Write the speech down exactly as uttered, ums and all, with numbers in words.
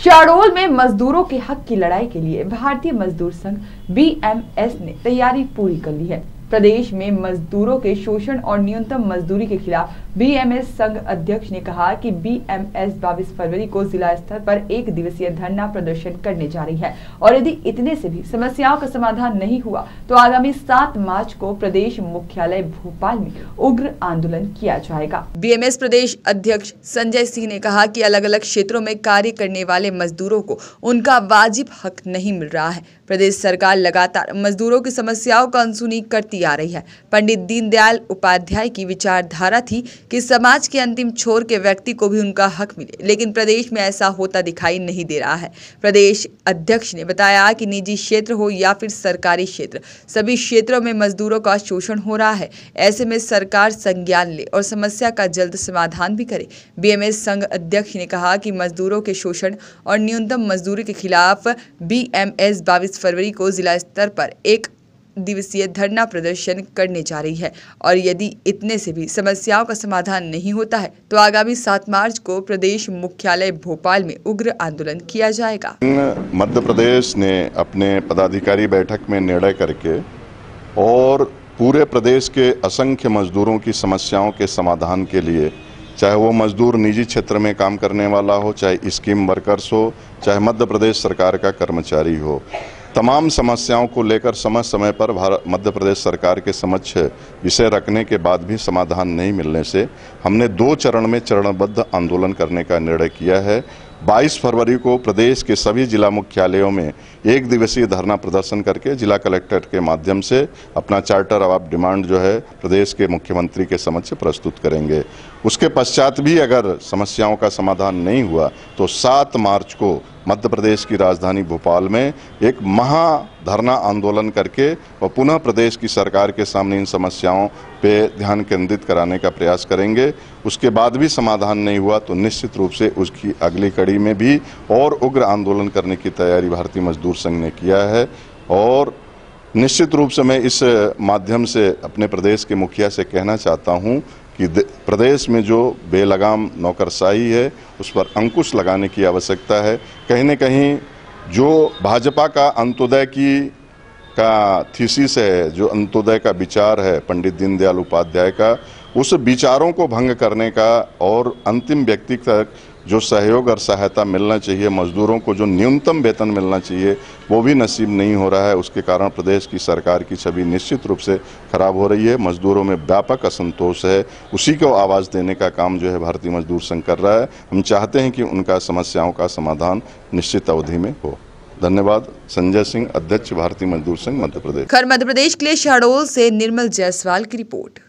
शहडोल में मजदूरों के हक की लड़ाई के लिए भारतीय मजदूर संघ बी एम एस ने तैयारी पूरी कर ली है। प्रदेश में मजदूरों के शोषण और न्यूनतम मजदूरी के खिलाफ बी एम एस संघ अध्यक्ष ने कहा कि बी एम एस बाईस फरवरी को जिला स्तर पर एक दिवसीय धरना प्रदर्शन करने जा रही है और यदि इतने से भी समस्याओं का समाधान नहीं हुआ तो आगामी सात मार्च को प्रदेश मुख्यालय भोपाल में उग्र आंदोलन किया जाएगा। बी एम एस प्रदेश अध्यक्ष संजय सिंह ने कहा कि अलग अलग क्षेत्रों में कार्य करने वाले मजदूरों को उनका वाजिब हक नहीं मिल रहा है। प्रदेश सरकार लगातार मजदूरों की समस्याओं का अनसुनी करती आ रही है। पंडित दीनदयाल उपाध्याय की विचारधारा थी कि समाज के अंतिम छोर के व्यक्ति को भी उनका हक मिले, लेकिन प्रदेश में ऐसा होता दिखाई नहीं दे रहा है। प्रदेश अध्यक्ष ने बताया कि निजी क्षेत्र हो या फिर सरकारी क्षेत्र, सभी क्षेत्रों में मजदूरों का शोषण हो रहा है। ऐसे में सरकार संज्ञान ले और समस्या का जल्द समाधान भी करे। बी एम एस संघ अध्यक्ष ने कहा कि मजदूरों के शोषण और न्यूनतम मजदूरी के खिलाफ बी एम एस बाईस फरवरी को जिला स्तर पर एक दिवसीय धरना प्रदर्शन करने जा रही है और यदि इतने से भी समस्याओं का समाधान नहीं होता है तो आगामी सात मार्च को प्रदेश मुख्यालय भोपाल में उग्र आंदोलन किया जाएगा। मध्य प्रदेश ने अपने पदाधिकारी बैठक में निर्णय करके और पूरे प्रदेश के असंख्य मजदूरों की समस्याओं के समाधान के लिए, चाहे वो मजदूर निजी क्षेत्र में काम करने वाला हो, चाहे स्कीम वर्कर्स हो, चाहे मध्य प्रदेश सरकार का कर्मचारी हो, तमाम समस्याओं को लेकर समय समय पर भारत मध्य प्रदेश सरकार के समक्ष विषय रखने के बाद भी समाधान नहीं मिलने से हमने दो चरण में चरणबद्ध आंदोलन करने का निर्णय किया है। बाईस फरवरी को प्रदेश के सभी जिला मुख्यालयों में एक दिवसीय धरना प्रदर्शन करके जिला कलेक्टर के माध्यम से अपना चार्टर ऑफ डिमांड जो है प्रदेश के मुख्यमंत्री के समक्ष प्रस्तुत करेंगे। उसके पश्चात भी अगर समस्याओं का समाधान नहीं हुआ तो सात मार्च को मध्य प्रदेश की राजधानी भोपाल में एक महा धरना आंदोलन करके और पुनः प्रदेश की सरकार के सामने इन समस्याओं पे ध्यान केंद्रित कराने का प्रयास करेंगे। उसके बाद भी समाधान नहीं हुआ तो निश्चित रूप से उसकी अगली कड़ी में भी और उग्र आंदोलन करने की तैयारी भारतीय मजदूर संघ ने किया है। और निश्चित रूप से मैं इस माध्यम से अपने प्रदेश के मुखिया से कहना चाहता हूँ कि प्रदेश में जो बेलगाम नौकरशाही है उस पर अंकुश लगाने की आवश्यकता है। कहीं न कहीं जो भाजपा का अंत्योदय की का थीसिस है, जो अंत्योदय का विचार है पंडित दीनदयाल उपाध्याय का, उस विचारों को भंग करने का और अंतिम व्यक्ति तक जो सहयोग और सहायता मिलना चाहिए, मजदूरों को जो न्यूनतम वेतन मिलना चाहिए वो भी नसीब नहीं हो रहा है। उसके कारण प्रदेश की सरकार की छवि निश्चित रूप से खराब हो रही है। मजदूरों में व्यापक असंतोष है, उसी को आवाज़ देने का काम जो है भारतीय मजदूर संघ कर रहा है। हम चाहते हैं कि उनका समस्याओं का समाधान निश्चित अवधि में हो। धन्यवाद। संजय सिंह, अध्यक्ष भारतीय मजदूर संघ मध्य प्रदेश। खैर मध्य प्रदेश के लिए शहडोल से निर्मल जायसवाल की रिपोर्ट।